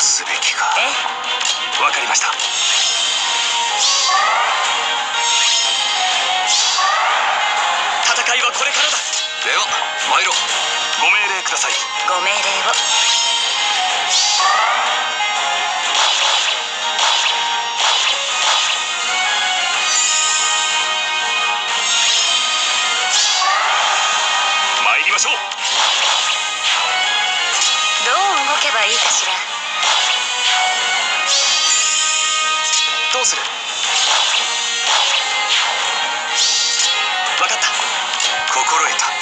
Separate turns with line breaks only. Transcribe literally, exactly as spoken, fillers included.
すべきか。
ええ、
わかりました。戦いはこれからだ。では参ろう。ご命令ください。
ご命令を。
参りましょう。
どう動けばいいかしら。
どうする？分かった。心得た。